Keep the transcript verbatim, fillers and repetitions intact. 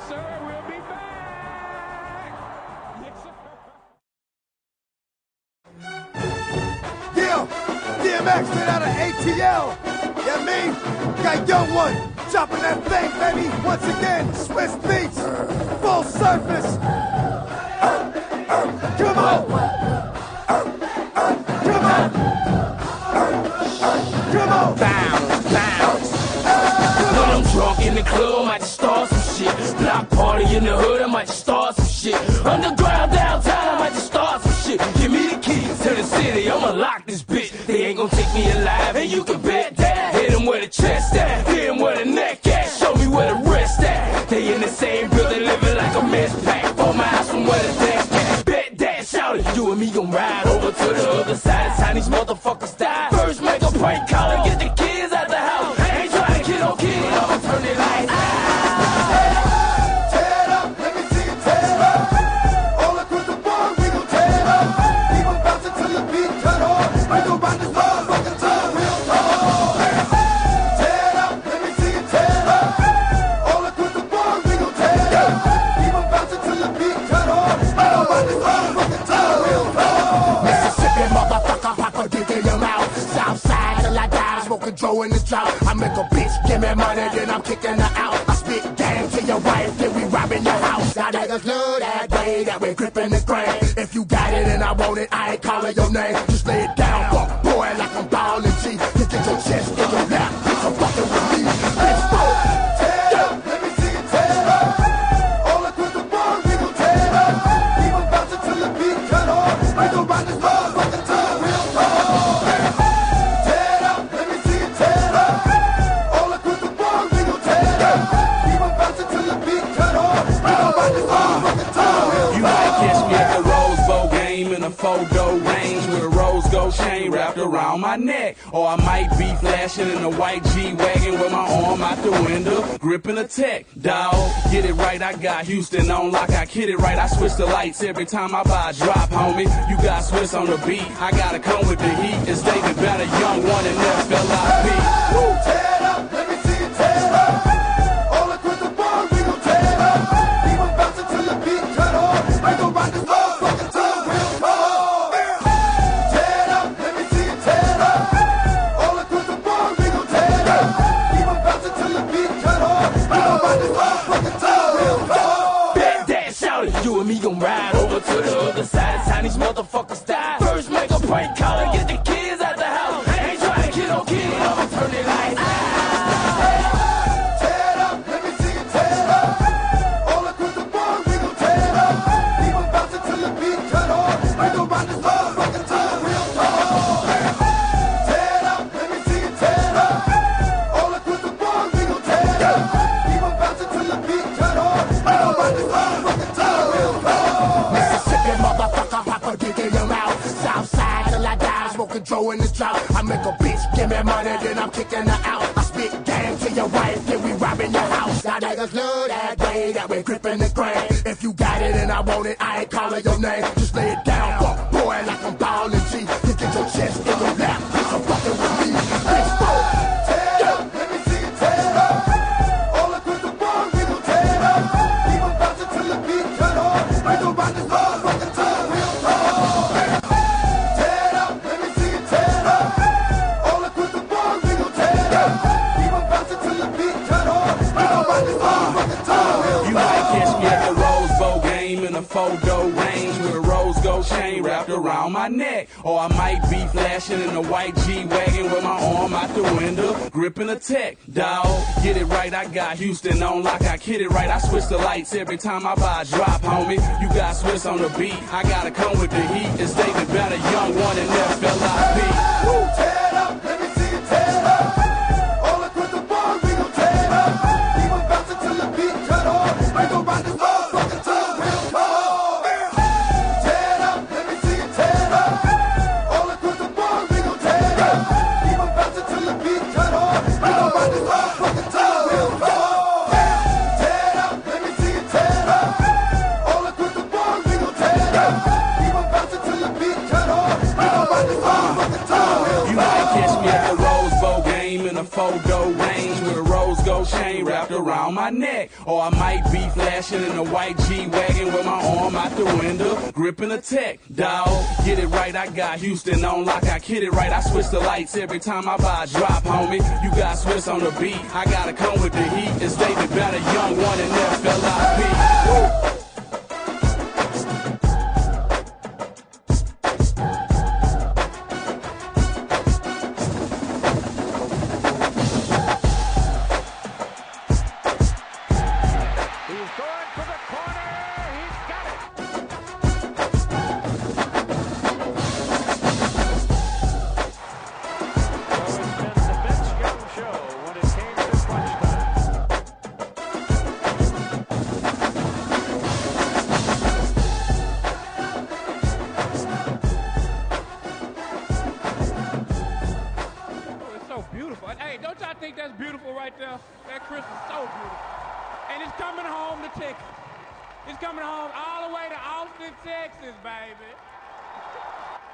sir. We'll be back. Yes, sir. Yeah, D M X straight out of A T L. Yeah, me, got young one, chopping that thing, baby. Once again, Swiss beats, full surface. Come on, come on, come on. Bounce, bounce. When I'm drunk in the club, I might just start some shit. Block party in the hood, I might just start some shit. Underground downtown, I might just start some shit. Give me the keys to the city, I'ma lock this bitch. They ain't gon' take me alive, and you can bet that. Hit them where the chest at, hit them where the neck at. Show me where the wrist at. They in the same building, living like a mess pack. Four miles from where the deck at. Bet that, shout it. You and me gon' ride over to the other side. It's how these motherfuckers die. First make a prank call and get the kids out the house. I ain't trying to kid on kid, I'ma turn it lights out. Tear it up, let me see you tear it up. All across the board, we gon' tear it up. Keep on bouncing till the beat cut off. We gon' run this motherfucker till the wheels come off. Tear it up, let me see you tear it up. All across the board, we gon' tear it up. Keep on bouncing till the beat cut off. We gon' run this motherfucker till the wheels come off. Mississippi motherfucker, pop a dick in your mouth. Southside till I die, smoking Joe in the drought. I make a bitch give me money, then I'm kicking her out. I spit game to your wife, then we robbing your house. Now niggas love that way that we gripping the grain. If you got it and I want it, I ain't calling your name. Just lay it down, fuck boy, like I'm ballin' G. You get your chest in your lap, bitch, I'm fucking with me. Bitch, fuck. Tear it up, let me see you tear it up. All across the board, we gon' tear it up. Keep on bouncing till the beat cut off. We gon' run this motherfucker till the wheels come off. Tear it up, let me see you tear it up. All across the board, we gon' tear it up. Keep on bouncing till the beat cut off. We gon' run this motherfucker till the wheels You come might catch off. me at the Rose Bowl game in a photo range with a rose gold chain wrapped around my neck. Or I might be flashing in a white G-Wagon with my arm out the window, gripping a tech. Dawg, get it right, I got Houston on lock, I kid it right. I switch the lights every time I buy a drop, homie. You got Swiss on the beat, I gotta come with the heat. It's David Banner, young one and F L I P. Woo, tear it up, let me see you tear it up. All across the board, we gon' tear it up. Keep on bouncing till the beat cut off. We gon' run this motherfucker till the wheels come off. Tear it up, let me see you tear it up. All across the board, we gon' tear it up. Keep on bouncing till the beat cut off. We gon' run this motherfucker till the wheels come off. Bet that, shout it. You and me gon' ride over to the other side. It's how these motherfuckers die. First make a prank call and get the kids out the house. I ain't trying to kid on kid, I'ma turn it lights out. Tear it up, let me see you tear it up. All across the board, we gon' tear it up. Keep on bouncing till the beat cut off. We gon' run this motherfucker till the wheels come off. Tear it up, let me see you tear it up. All across the board, we gon' tear it up. Keep on bouncing till the beat cut off. We gon' run this motherfucker till the wheels come off. Mississippi motherfucker, pop a dick in your mouth. Southside till I die, smoking Joe in the drought. I make a bitch give me money, then I'm kicking her out. I spit game to your wife, then we robbing your house. Now niggas love that way that we gripping the grain. If you got it and I want it, I ain't calling your name. Just lay it down, fuck boy, like I'm ballin' G. You get your chest in your lap, bitch, I'm fucking with me. Bitch, fuck. Tear it up, let me see you tear it up. All across the board, we gon' tear it up. Keep on bouncing till the beat cut off. We gon' run this motherfucker till the wheels come off. Tear it up, let me see you tear it up. All across the board, we gon' tear it up. Keep on bouncing till the beat cut off. We gon' run this motherfucker till the wheels You come might off. catch me at the Rose Bowl game in a photo range with a rose gold chain wrapped around my neck. Or I might be flashing in a white G-Wagon with my arm out the window, gripping a tech. Dawg, get it right, I got Houston on lock, I kid it right. I switch the lights every time I buy a drop, homie. You got Swiss on the beat, I gotta come with the heat. It's David Banner, young one and F L I P. Woo, tear it up, let me see you tear it up. All across the board, we gon' tear it up. Keep on bouncing till the beat cut off. We gon' run this motherfucker till the wheels come off. Tear it up, let me see you tear it up. All across the board, we gon' tear it up. Keep on bouncing till the beat cut off. We gon' run this motherfucker till the wheels come off. Tear it up, let me see you tear it up. All across the board, we gon' tear it up. Keep on bouncing till the beat cut off. We gon' run this motherfucker till the wheels come off. You might catch me at the Rose Bowl game in a photo range with a rose gold gold chain wrapped around my neck. Or I might be flashing in a white G-Wagon with my arm out the window, gripping a tech. Dawg, get it right, I got Houston on lock, I kid it right. I switch the lights every time I buy a drop, homie. You got Swiss on the beat, I gotta come with the heat. It's David Banner, young one and F L I P. Hey, don't y'all think that's beautiful right there? That Chris is so beautiful. And it's coming home to Texas. It's coming home all the way to Austin, Texas, baby.